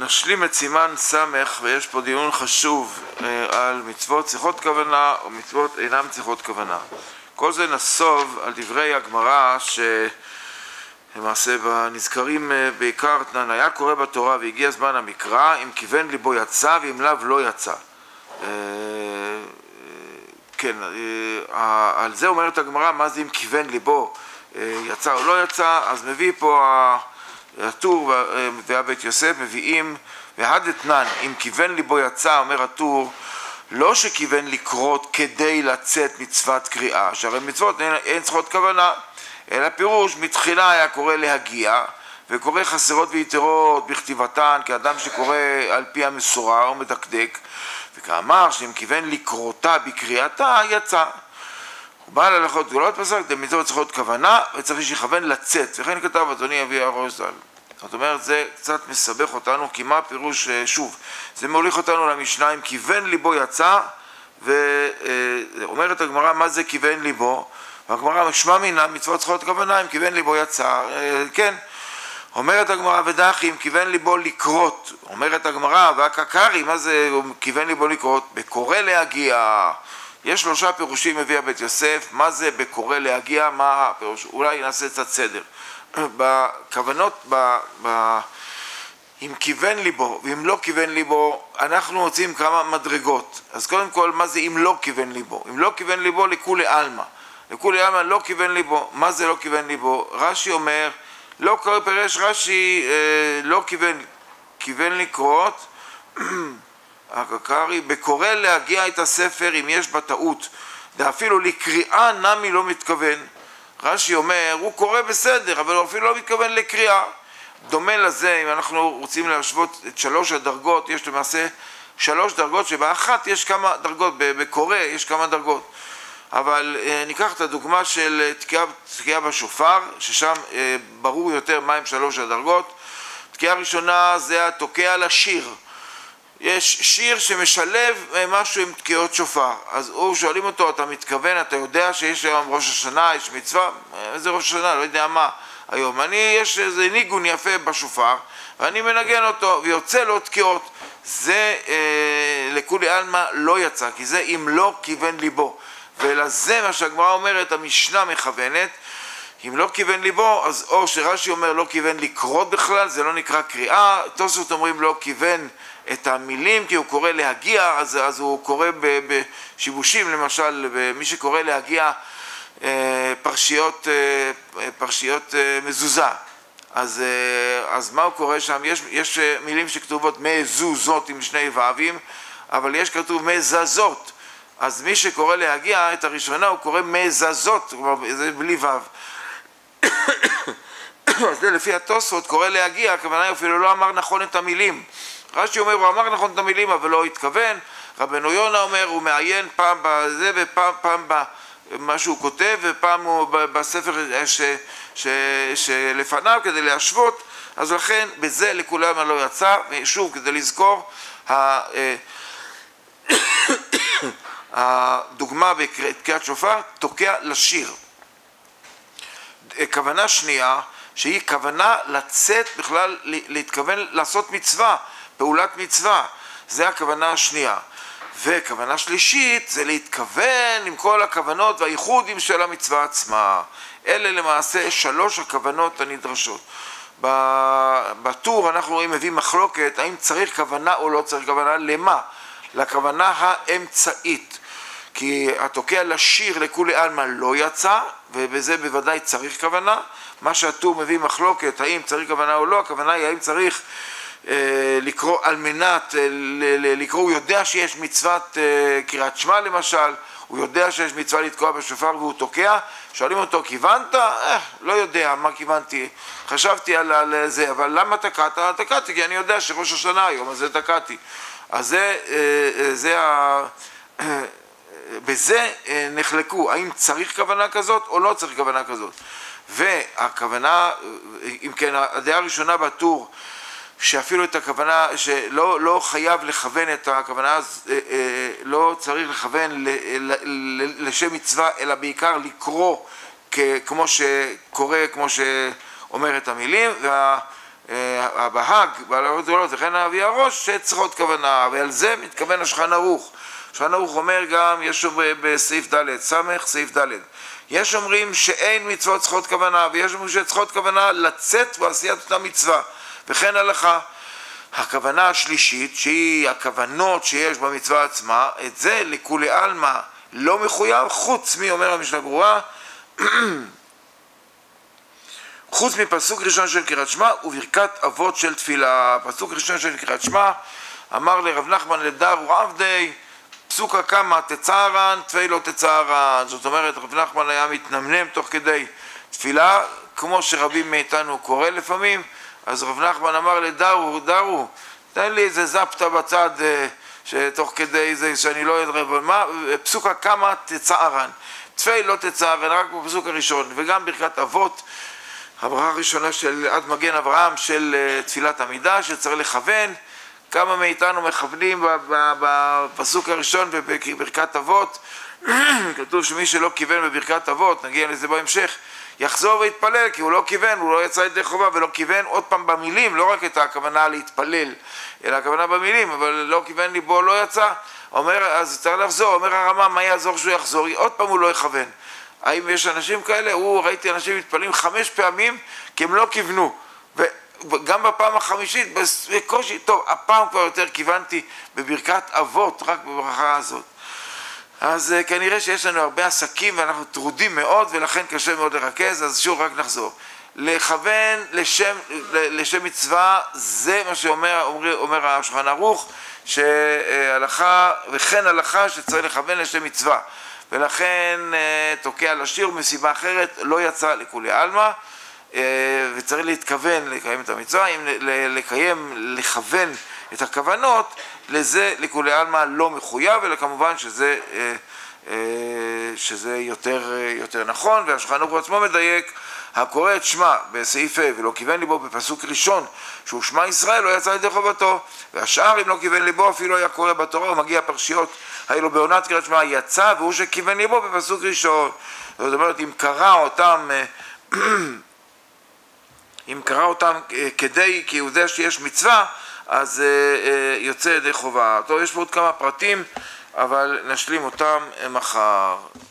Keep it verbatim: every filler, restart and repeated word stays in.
נשלים את סימן סמך, ויש פה דיון חשוב על מצוות צריכות כוונה או מצוות אינם צריכות כוונה. כל זה נסוב על דברי הגמרא שלמעשה נזכרים בעיקר תנן, היה קורא בתורה והגיע זמן המקרא, אם כיוון ליבו יצא ואם לאו לא יצא. כן, על זה אומרת הגמרא, מה זה אם כיוון ליבו יצא או לא יצא. אז מביא פה הטור והבית יוסף מביאים והדתנן, אם כיוון ליבו יצא, אומר הטור, לא שכיוון לקרות כדי לצאת מצוות קריאה, שהרי מצוות אין, אין צריכות כוונה, אלא פירוש מתחילה היה קורא להגיע וקורא חסרות ויתרות בכתיבתן כאדם שקורא על פי המסורה או מדקדק, וכאמר שאם כיוון לקרותה בקריאתה יצא. הוא בא להלכות גדולות פסק, מצוות צריכות כוונה וצריך שיכוון לצאת, וכן כתב אדוני אבי הראש ז"ל. זאת אומרת, זה קצת מסבך אותנו, כי מה פירוש, שוב, זה מוליך אותנו למשנה, אם כיוון ליבו יצא, ואומרת הגמרא, מה זה כיוון ליבו? והגמרא משמע מינה, מצוות צריכות כוונה, אם כיוון ליבו יצא, כן. אומרת הגמרא, ודחי, אם כיוון ליבו לקרות, אומרת הגמרא, והקקרי, מה זה כיוון ליבו לקרות? בקורא להגיע. יש שלושה פירושים מביא הבית יוסף, מה זה בקורא להגיע, מה הפירוש? אולי נעשה קצת סדר. בכוונות, ב, ב, אם כיוון ליבו ואם לא כיוון ליבו, אנחנו רוצים כמה מדרגות. אז קודם כל, מה זה אם לא כיוון ליבו? אם לא כיוון ליבו, לכולי עלמא. לכולי עלמא לא כיוון ליבו. מה זה לא כיוון ליבו? רש"י אומר, לא קורא פירש רש"י, אה, לא כיוון, כיוון לקרות, הקקרי, בקורא להגיע את הספר אם יש בטעות, ואפילו לקריאה נמי לא מתכוון. רש"י אומר, הוא קורא בסדר, אבל הוא אפילו לא מתכוון לקריאה. דומה לזה, אם אנחנו רוצים להשוות את שלוש הדרגות, יש למעשה שלוש דרגות, שבאחת יש כמה דרגות, בקורא יש כמה דרגות. אבל אה, ניקח את הדוגמה של תקיעה, תקיעה בשופר, ששם אה, ברור יותר מהם שלוש הדרגות. תקיעה ראשונה זה התוקע לשיר. יש שיר שמשלב משהו עם תקיעות שופר, אז הוא שואלים אותו, אתה מתכוון, אתה יודע שיש היום ראש השנה, יש מצווה? איזה ראש השנה? לא יודע מה היום. אני, יש איזה ניגון יפה בשופר ואני מנגן אותו ויוצא לו תקיעות. זה אה, לכולי עלמא לא יצא, כי זה אם לא כיוון ליבו, ולזה מה שהגמרא אומרת, המשנה מכוונת. אם לא כיוון ליבו, אז או שרש"י אומר לא כיוון לקרות בכלל, זה לא נקרא קריאה. תוספות אומרים לא כיוון את המילים, כי הוא קורא להגיע, אז, אז הוא קורא בשיבושים, למשל, מי שקורא להגיע פרשיות, פרשיות מזוזה. אז, אז מה הוא קורא שם? יש, יש מילים שכתובות מזוזות עם שני ו"ים, אבל יש כתוב מזזות. אז מי שקורא להגיע את הראשונה, הוא קורא מזזות, כלומר, זה בלי ו"ו. אז זה לפי התוספות, קורא להגיע, הכוונה אפילו לא אמר נכון את המילים. רש"י אומר, הוא אמר נכון את המילים, אבל לא התכוון. רבנו יונה אומר, הוא מעיין פעם בזה ופעם פעם במה שהוא כותב, ופעם הוא בספר ש, ש, שלפניו כדי להשוות. אז לכן, בזה לכולם לא יצא. ושוב, כדי לזכור, הדוגמה בתקיעת שופר, תוקע לשיר. כוונה שנייה, שהיא כוונה לצאת בכלל, להתכוון לעשות מצווה, פעולת מצווה, זה הכוונה השנייה. וכוונה שלישית זה להתכוון עם כל הכוונות והייחודים של המצווה עצמה. אלה למעשה שלוש הכוונות הנדרשות. בטור אנחנו רואים מביא מחלוקת האם צריך כוונה או לא צריך כוונה, למה? לכוונה האמצעית. כי התוקע לשיר לכולי עלמא לא יצא, ובזה בוודאי צריך כוונה. מה שהטור מביא מחלוקת, האם צריך כוונה או לא, הכוונה היא האם צריך אה, לקרוא על מנת, אה, לקרוא, הוא יודע שיש מצוות אה, קריאת שמע למשל, הוא יודע שיש מצווה לתקוע בשופר והוא תוקע, שואלים אותו, כיוונת? אה, לא יודע מה כיוונתי, חשבתי על, על זה, אבל למה תקעת? תקעתי, כי אני יודע שראש השנה היום, אז זה תקעתי. אז זה, אה, זה ה... בזה נחלקו, האם צריך כוונה כזאת או לא צריך כוונה כזאת. והכוונה, אם כן, הדעה הראשונה בטור, שאפילו את הכוונה, שלא לא חייב לכוון את הכוונה, לא צריך לכוון לשם מצווה, אלא בעיקר לקרוא כמו שקורא, כמו שאומר את המילים. וה הבהג, בעל הראש גדולות, וכן האבי הראש, שצריכות כוונה, ועל זה מתכוון השולחן ערוך. השולחן ערוך אומר גם, יש בסעיף ד', סמך, סעיף ד', יש אומרים שאין מצוות צריכות כוונה, ויש אומרים שצריכות כוונה לצאת ועשיית אותה מצווה, וכן הלכה. הכוונה השלישית, שהיא הכוונות שיש במצווה עצמה, את זה לכולי עלמא לא מחויב, חוץ מי אומר המשנה ברורה, חוץ מפסוק ראשון של קריאת שמע וברכת אבות של תפילה. פסוק ראשון של קריאת שמע, אמר לרב נחמן לדרו עבדי, פסוקה כמה תצערן, תפילו תצערן. זאת אומרת, רב נחמן היה מתנמנם תוך כדי תפילה, כמו שרבים מאיתנו קורא לפעמים, אז רב נחמן אמר לדרו, דרו, תן לי איזה זפטה בצד, שתוך כדי זה שאני לא יודע, מה, פסוקה כמה תצערן, תפילו תצערן, רק בפסוק הראשון, וגם ברכת אבות, הברכה הראשונה של עד מגן אברהם של תפילת עמידה, שצריך לכוון. כמה מאיתנו מכוונים בפסוק הראשון בברכת אבות, כתוב שמי שלא כיוון בברכת אבות, נגיע לזה בהמשך, יחזור ויתפלל, כי הוא לא כיוון, הוא לא יצא ידי חובה ולא כיוון עוד פעם במילים, לא רק את הכוונה להתפלל, אלא הכוונה במילים, אבל לא כיוון ליבו, לא יצא. אומר, אז צריך לחזור, אומר הרמ"א, מה יעזור שהוא יחזור? עוד פעם הוא לא יכוון. האם יש אנשים כאלה? הוא, ראיתי אנשים מתפללים חמש פעמים כי הם לא כיוונו, וגם בפעם החמישית בקושי, טוב, הפעם כבר יותר כיוונתי בברכת אבות, רק בברכה הזאת. אז כנראה שיש לנו הרבה עסקים ואנחנו טרודים מאוד ולכן קשה מאוד לרכז, אז שוב רק נחזור. לכוון לשם, לשם מצווה, זה מה שאומר אומר, אומר השולחן ערוך, שהלכה וכן הלכה שצריך לכוון לשם מצווה. ולכן תוקע לשיר מסיבה אחרת לא יצא לכולי עלמא, וצריך להתכוון לקיים את המצווה. אם לקיים, לכוון את הכוונות, לזה לכולי עלמא לא מחויב, אלא כמובן שזה, שזה יותר, יותר נכון. והשולחן ערוך עצמו מדייק, הקורא את שמע בסעיף ה' ולא כיוון ליבו בפסוק ראשון שהוא שמע ישראל לא יצא ידי חובתו, והשאר אם לא כיוון ליבו אפילו היה קורא בתורה ומגיע פרשיות היה לו בעונת קריאת שמע יצא, והוא שכיוון ליבו בפסוק ראשון. זאת אומרת, אם קרא אותם אם קרא אותם כדי, כי הוא יודע שיש מצווה, אז יוצא ידי חובה. טוב, יש פה עוד כמה פרטים, אבל נשלים אותם מחר.